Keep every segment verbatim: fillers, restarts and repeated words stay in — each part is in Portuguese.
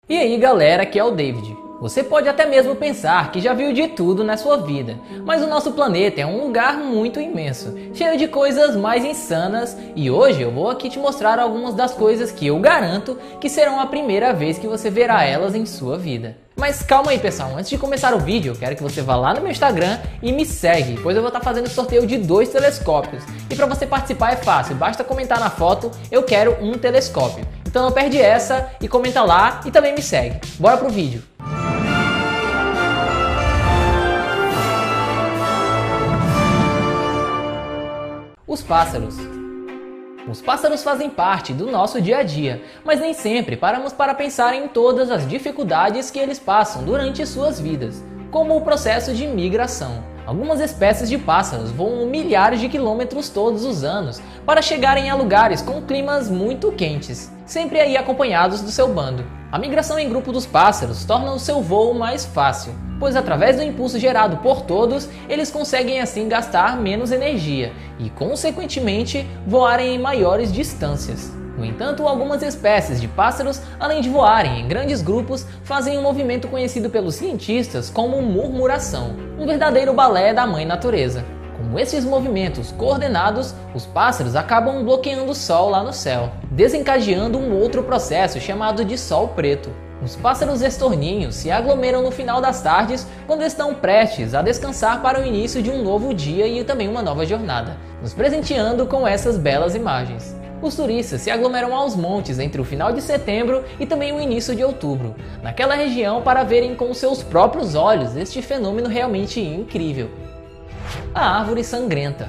E aí galera, aqui é o David. Você pode até mesmo pensar que já viu de tudo na sua vida, mas o nosso planeta é um lugar muito imenso, cheio de coisas mais insanas, e hoje eu vou aqui te mostrar algumas das coisas que eu garanto que serão a primeira vez que você verá elas em sua vida. Mas calma aí pessoal, antes de começar o vídeo eu quero que você vá lá no meu Instagram e me segue, pois eu vou estar fazendo sorteio de dois telescópios. E para você participar é fácil, basta comentar na foto, eu quero um telescópio. Então não perde essa e comenta lá e também me segue. Bora pro vídeo! Os pássaros. Os pássaros fazem parte do nosso dia a dia, mas nem sempre paramos para pensar em todas as dificuldades que eles passam durante suas vidas, como o processo de migração. Algumas espécies de pássaros voam milhares de quilômetros todos os anos para chegarem a lugares com climas muito quentes, sempre aí acompanhados do seu bando. A migração em grupo dos pássaros torna o seu voo mais fácil, pois através do impulso gerado por todos, eles conseguem assim gastar menos energia e, consequentemente, voarem em maiores distâncias. No entanto, algumas espécies de pássaros, além de voarem em grandes grupos, fazem um movimento conhecido pelos cientistas como murmuração, um verdadeiro balé da mãe natureza. Com esses movimentos coordenados, os pássaros acabam bloqueando o sol lá no céu, desencadeando um outro processo chamado de sol preto. Os pássaros estorninhos se aglomeram no final das tardes quando estão prestes a descansar para o início de um novo dia e também uma nova jornada, nos presenteando com essas belas imagens. Os turistas se aglomeram aos montes entre o final de setembro e também o início de outubro, naquela região para verem com seus próprios olhos este fenômeno realmente incrível. A árvore sangrenta.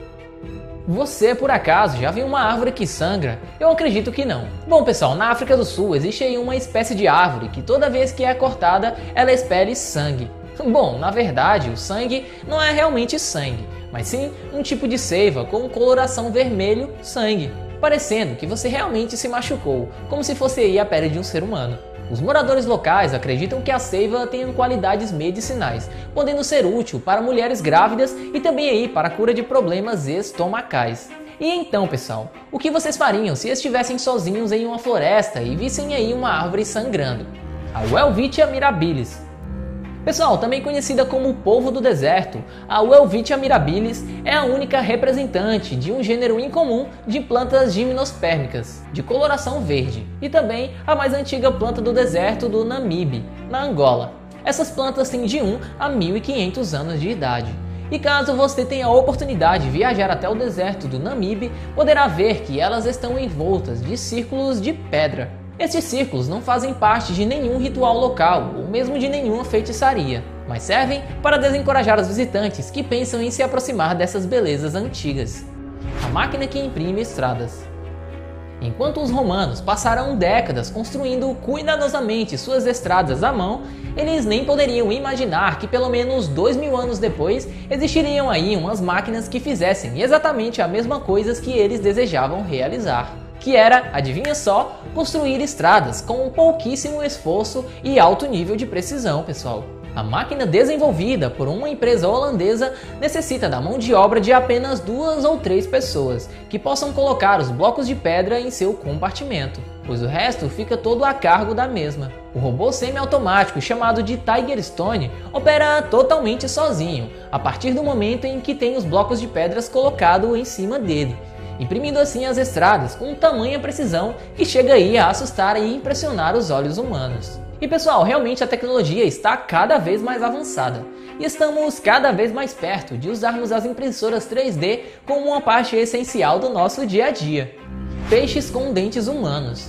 Você, por acaso, já viu uma árvore que sangra? Eu acredito que não. Bom pessoal, na África do Sul existe aí uma espécie de árvore que toda vez que é cortada, ela expele sangue. Bom, na verdade, o sangue não é realmente sangue, mas sim um tipo de seiva com coloração vermelho-sangue, parecendo que você realmente se machucou, como se fosse aí a pele de um ser humano. Os moradores locais acreditam que a seiva tem qualidades medicinais, podendo ser útil para mulheres grávidas e também aí para a cura de problemas estomacais. E então pessoal, o que vocês fariam se estivessem sozinhos em uma floresta e vissem aí uma árvore sangrando? A Welwitschia mirabilis. Pessoal, também conhecida como o polvo do deserto, a Welwitschia mirabilis é a única representante de um gênero incomum de plantas gimnospérmicas, de coloração verde, e também a mais antiga planta do deserto do Namibe, na Angola. Essas plantas têm de um a mil e quinhentos anos de idade. E caso você tenha a oportunidade de viajar até o deserto do Namibe, poderá ver que elas estão envoltas de círculos de pedra. Estes círculos não fazem parte de nenhum ritual local ou mesmo de nenhuma feitiçaria, mas servem para desencorajar os visitantes que pensam em se aproximar dessas belezas antigas. A máquina que imprime estradas. Enquanto os romanos passaram décadas construindo cuidadosamente suas estradas à mão, eles nem poderiam imaginar que pelo menos dois mil anos depois existiriam aí umas máquinas que fizessem exatamente a mesma coisa que eles desejavam realizar. Que era, adivinha só, construir estradas com um pouquíssimo esforço e alto nível de precisão, pessoal. A máquina desenvolvida por uma empresa holandesa necessita da mão de obra de apenas duas ou três pessoas, que possam colocar os blocos de pedra em seu compartimento, pois o resto fica todo a cargo da mesma. O robô semi-automático chamado de Tiger Stone opera totalmente sozinho, a partir do momento em que tem os blocos de pedras colocados em cima dele, imprimindo assim as estradas com tamanha precisão que chega aí a assustar e impressionar os olhos humanos. E pessoal, realmente a tecnologia está cada vez mais avançada e estamos cada vez mais perto de usarmos as impressoras três D como uma parte essencial do nosso dia a dia. Peixes com dentes humanos.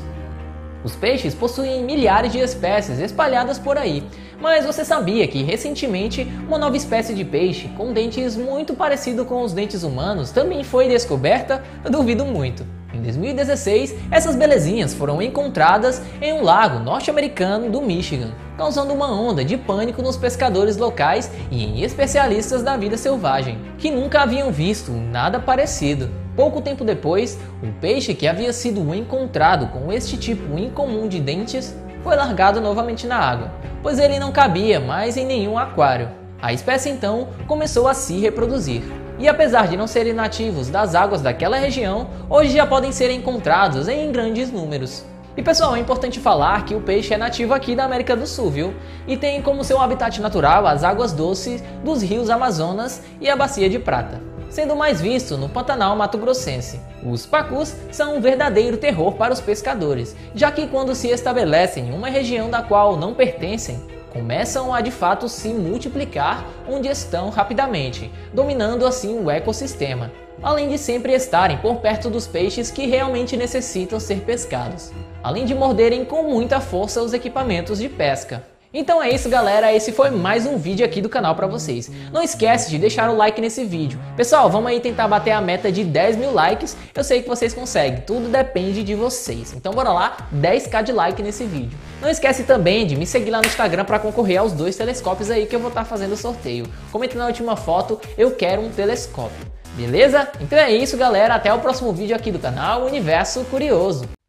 Os peixes possuem milhares de espécies espalhadas por aí, mas você sabia que recentemente uma nova espécie de peixe com dentes muito parecido com os dentes humanos também foi descoberta? Eu duvido muito. Em dois mil e dezesseis, essas belezinhas foram encontradas em um lago norte-americano do Michigan, causando uma onda de pânico nos pescadores locais e em especialistas da vida selvagem, que nunca haviam visto nada parecido. Pouco tempo depois, o peixe que havia sido encontrado com este tipo incomum de dentes foi largado novamente na água, pois ele não cabia mais em nenhum aquário. A espécie então começou a se reproduzir. E apesar de não serem nativos das águas daquela região, hoje já podem ser encontrados em grandes números. E pessoal, é importante falar que o peixe é nativo aqui da América do Sul, viu? E tem como seu habitat natural as águas doces dos rios Amazonas e a Bacia de Prata, sendo mais visto no Pantanal mato-grossense. Os pacus são um verdadeiro terror para os pescadores, já que quando se estabelecem em uma região da qual não pertencem, começam a de fato se multiplicar onde estão rapidamente, dominando assim o ecossistema, além de sempre estarem por perto dos peixes que realmente necessitam ser pescados, além de morderem com muita força os equipamentos de pesca. Então é isso, galera, esse foi mais um vídeo aqui do canal pra vocês. Não esquece de deixar o like nesse vídeo. Pessoal, vamos aí tentar bater a meta de dez mil likes. Eu sei que vocês conseguem, tudo depende de vocês. Então bora lá, dez k de like nesse vídeo. Não esquece também de me seguir lá no Instagram para concorrer aos dois telescópios aí que eu vou estar fazendo o sorteio. Comente na última foto, eu quero um telescópio. Beleza? Então é isso, galera, até o próximo vídeo aqui do canal Universo Curioso.